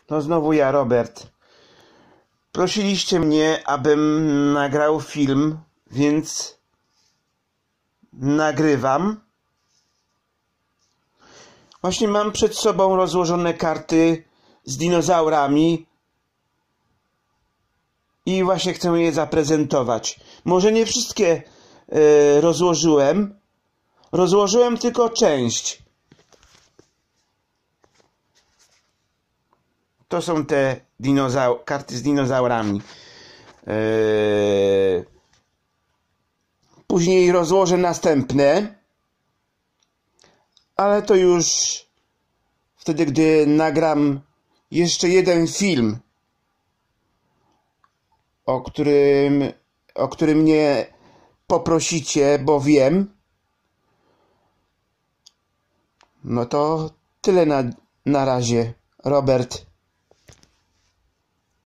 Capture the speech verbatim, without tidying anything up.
To znowu ja, Robert. Prosiliście mnie, abym nagrał film, więc nagrywam. Właśnie mam przed sobą rozłożone karty z dinozaurami i właśnie chcę je zaprezentować. Może nie wszystkie yy, rozłożyłem. Rozłożyłem tylko część. To są te dinozaur karty z dinozaurami. Yy... Później rozłożę następne. Ale to już wtedy, gdy nagram jeszcze jeden film, o którym, o którym mnie poprosicie, bo wiem. No to tyle na, na razie, Robert.